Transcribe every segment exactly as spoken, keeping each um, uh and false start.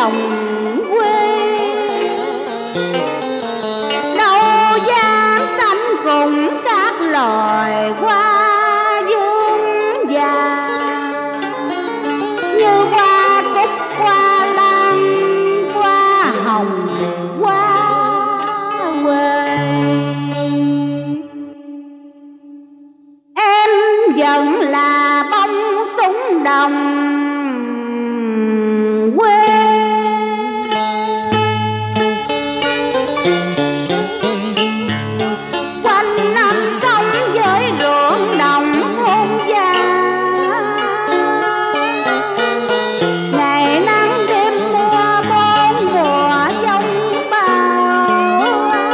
đồng quê, đâu dám sánh cùng các loài hoa dương già, như hoa cúc, hoa lan, hoa hồng, hoa quê. Em vẫn là bông súng đồng quê, quanh năm sống với ruộng đồng thôn gia, ngày nắng đêm mưa bốn mùa giông bão.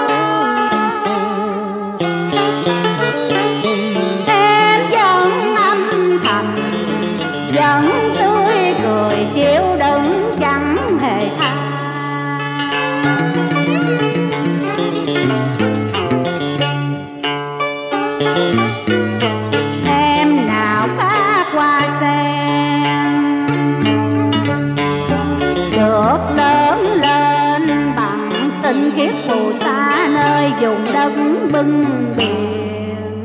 Em vẫn âm thầm, vẫn tươi cười chịu đựng chẳng hề tha. Em nào khác hoa sen, được lớn lên bằng tinh khiết phù sa nơi vùng đất bưng biển.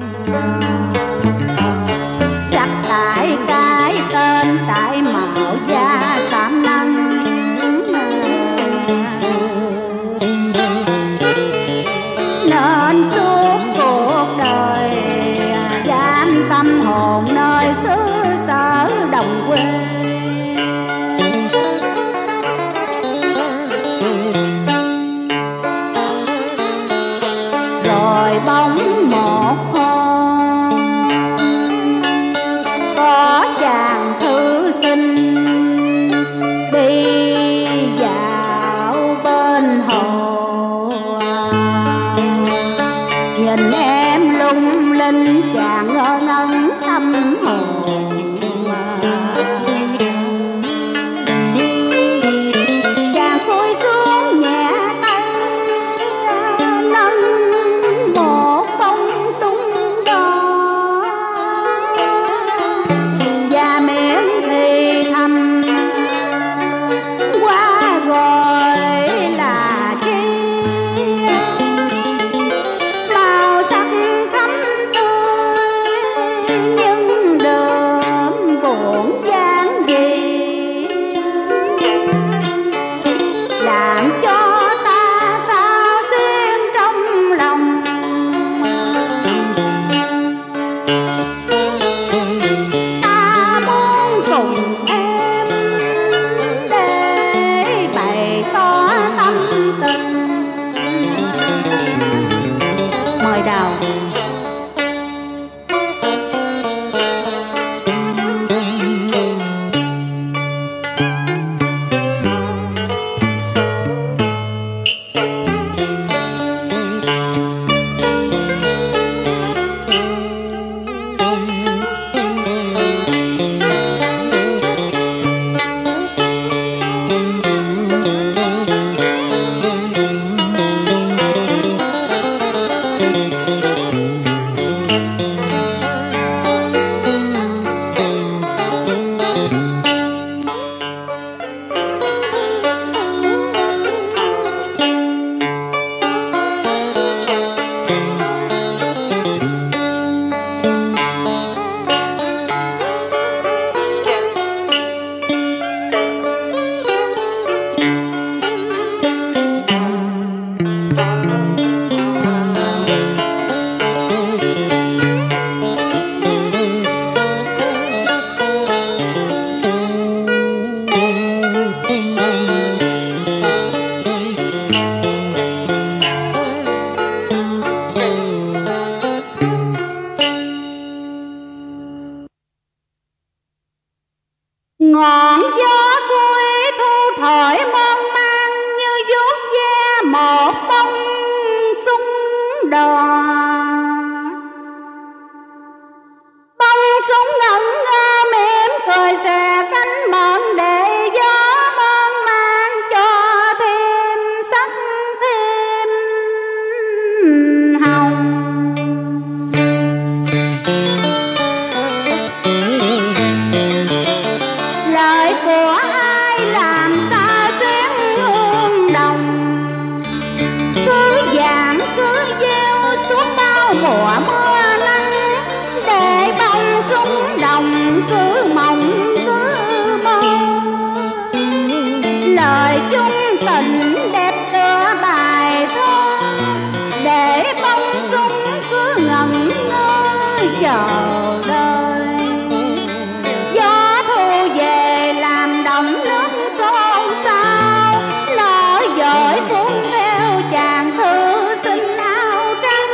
Chắc tại cái tên tại mạo da xám nắng, nên suốt cuộc đời dám tâm hồn nơi xứ sở đồng quê. Rồi bóng một hôm có chàng thư sinh đi dạo bên hồ, nhìn em lung linh chàng ngơ ngẩn tâm hồn. Chàng cúi xuống nhẹ tay nâng một bông súng đỏ, và miệng thì thầm qua gọi là chi. Màu sắc thắm tươi nhưng đượm buồn dáng gì, làm cho ta sao xuyên trong lòng. Ta muốn cùng em để bày tỏ tâm tình. Mời Đào. Ngọn gió cuối thu thổi mơn man như vuốt ve một bông súng đỏ. Bông súng ngẩn ngơ mỉm cười xòe cánh mận để gió mơn man cho thêm sắc thêm hồng. Lời của ai làm sao xuyên chờ đợi. Gió thu về làm đồng nước xôn xao, nỗi dội cuốn theo chàng thư sinh áo trắng.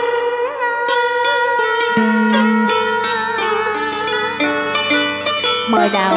Mời đào.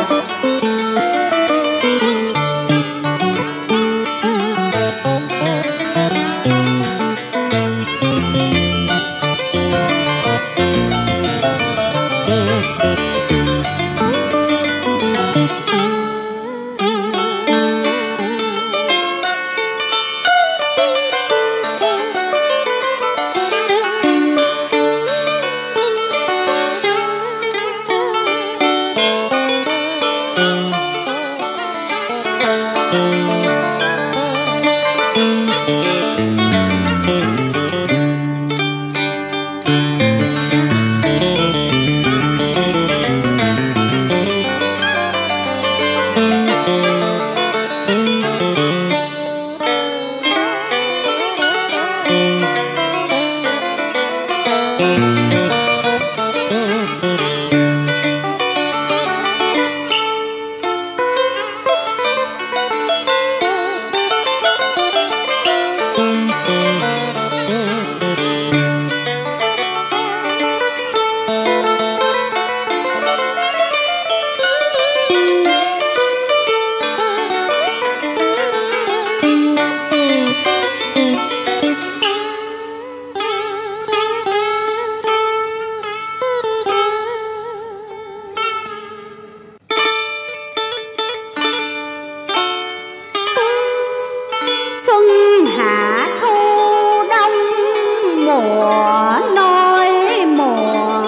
Xuân hạ thu đông mùa nôi mùa,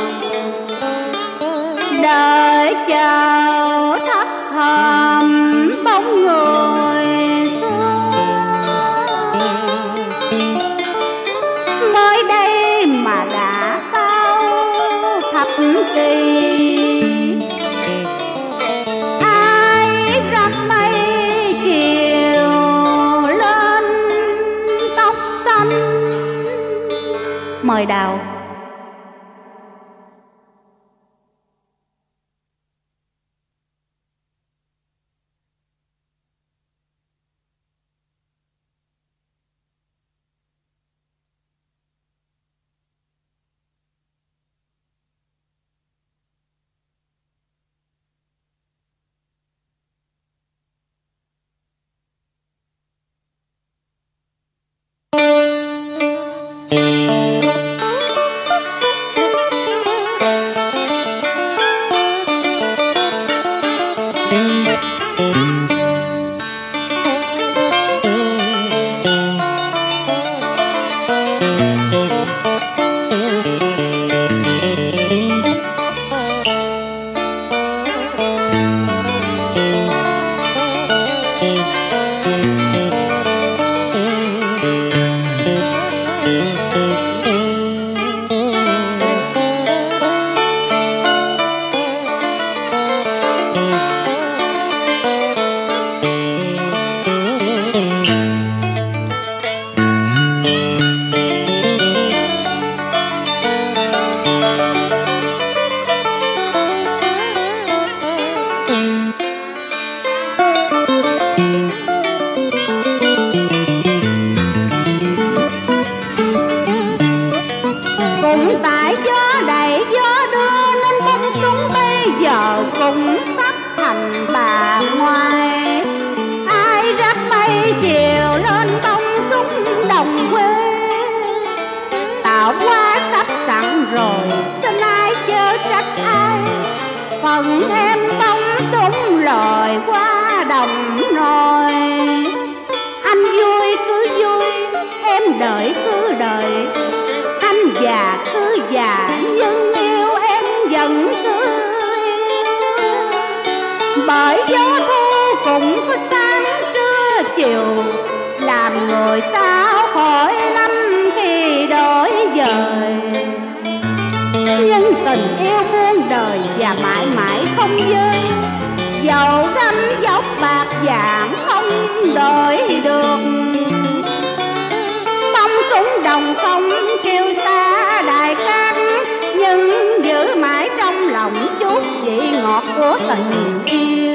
đợi chờ thấp thầm bóng người xưa. Mới đây mà đã bao thập kỷ, ai rắc mây chiều lên tóc xanh. Mời đào. Cũng sắp thành bà ngoại, ai rắc mây chiều lên bông súng đồng quê. Tạo hóa sắp sẵn rồi xin ai chớ trách ai, phần em bông súng lòi qua đồng rồi. Anh vui cứ vui, em đợi cứ đợi, anh già cứ già nhưng yêu em vẫn cứ. Bởi gió thu cũng có sáng trưa chiều, làm người sao khỏi lắm khi đổi dời. Nhưng tình yêu muôn đời và mãi mãi không vơi, dầu gấm dốc bạc vàng không đổi được. Bông súng đồng không kêu xa đài cát, nhưng vị ngọt của tình yêu.